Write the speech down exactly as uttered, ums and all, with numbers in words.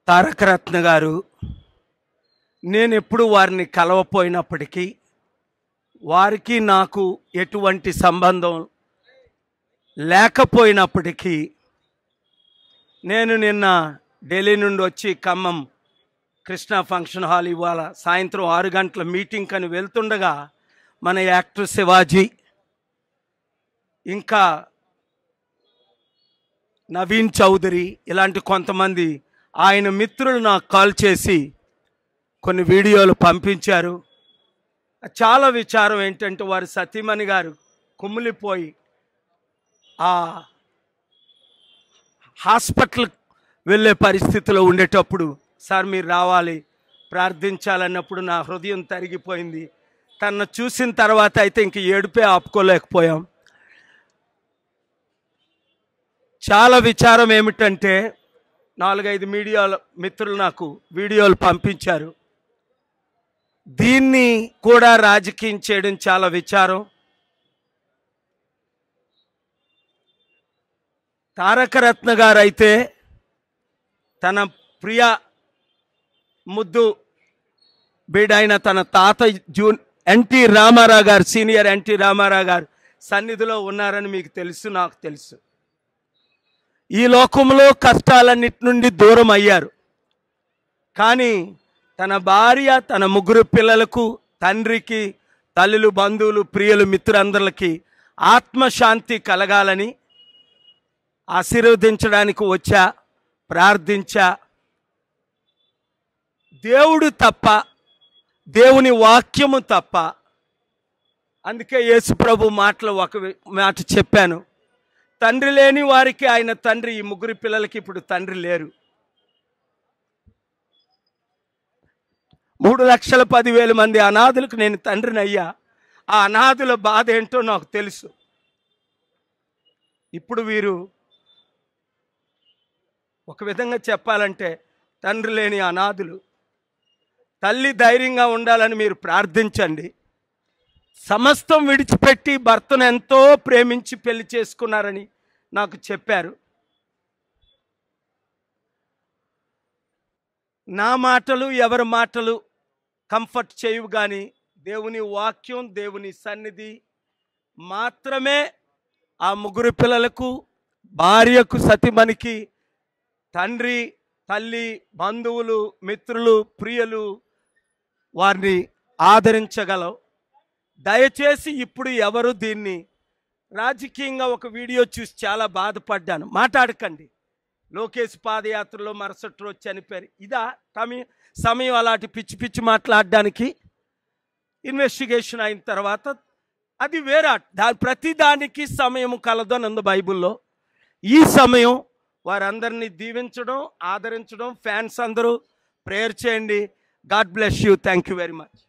తారక రత్న గారు, నేను ఎప్పుడు వారిని కలవపోయినప్పటికీ వారికి నాకు ఎటువంటి సంబంధం లేకపోయినప్పటికీ నేను నిన్న ఢిల్లీ నుండి వచ్చి ఖమ్మం కృష్ణ ఫంక్షన్ హాల్ ఇవాళ సాయంత్రం ఆరు గంటల మీటింగ్ అని వెళ్తుండగా మన యాక్టర్ శివాజీ ఇంకా నవీన్ చౌదరి ఇలాంటి కొంతమంది ఆయన మిత్రులు నాకు కాల్ చేసి కొన్ని వీడియోలు పంపించారు. చాలా విచారం ఏంటంటే వారి సతీమణి గారు కుమిలిపోయి ఆ హాస్పిటల్ వెళ్ళే పరిస్థితిలో ఉండేటప్పుడు సార్ మీరు రావాలి ప్రార్థించాలన్నప్పుడు నా హృదయం తరిగిపోయింది. తను చూసిన తర్వాత అయితే ఇంక ఏడుపే ఆపుకోలేకపోయాం. చాలా విచారం ఏమిటంటే నాలుగైదు మీడియాల మిత్రులు నాకు వీడియోలు పంపించారు. దీన్ని కూడా రాజకీయం చేయడం చాలా విచారం. తారక రత్న గారు అయితే తన ప్రియ ముద్దు బిడ్డైన తన తాత జూన్ ఎన్టీ రామారావు గారు సీనియర్ ఎన్టీ రామారావు గారు సన్నిధిలో ఉన్నారని మీకు తెలుసు, నాకు తెలుసు. ఈ లోకంలో కష్టాలన్నిటి నుండి దూరం అయ్యారు. కానీ తన భార్య తన ముగ్గురు పిల్లలకు తండ్రికి తల్లులు బంధువులు ప్రియులు మిత్రులందరికీ ఆత్మశాంతి కలగాలని ఆశీర్వదించడానికి వచ్చా, ప్రార్థించా. దేవుడు తప్ప, దేవుని వాక్యము తప్ప. అందుకే యేసు ప్రభు మాటలు ఒక మాట చెప్పాను, తండ్రి లేని వారికి ఆయన తండ్రి. ఈ ముగ్గురు పిల్లలకి ఇప్పుడు తండ్రి లేరు. మూడు లక్షల పదివేల మంది అనాథులకు నేను తండ్రిని అయ్యా. ఆ అనాథుల బాధ ఏంటో నాకు తెలుసు. ఇప్పుడు వీరు ఒక విధంగా చెప్పాలంటే తండ్రి లేని అనాథులు. తల్లి ధైర్యంగా ఉండాలని మీరు ప్రార్థించండి. సమస్తం విడిచిపెట్టి భర్తను ఎంతో ప్రేమించి పెళ్లి చేసుకున్నారని నాకు చెప్పారు. నా మాటలు ఎవరి మాటలు కంఫర్ట్ చేయవు, కానీ దేవుని వాక్యం దేవుని సన్నిధి మాత్రమే ఆ ముగ్గురు పిల్లలకు భార్యకు సతిమణికి తండ్రి తల్లి బంధువులు మిత్రులు ప్రియులు వారిని ఆదరించగలవు. దయచేసి ఇప్పుడు ఎవరు దీన్ని రాజకీయంగా ఒక వీడియో చూసి చాలా బాధపడ్డాను మాట్లాడకండి. లోకేష్ పాదయాత్రలో మరుసటి రోజు చనిపోయారు. ఇదా సమయం సమయం అలాంటి పిచ్చి పిచ్చి మాట్లాడడానికి? ఇన్వెస్టిగేషన్ అయిన తర్వాత అది వేరే. దా ప్రతి దానికి సమయం కలదు అని ఉంది బైబిల్లో. ఈ సమయం వారందరినీ దీవించడం ఆదరించడం. ఫ్యాన్స్ అందరూ ప్రేయర్ చేయండి. God bless you. Thank you very much.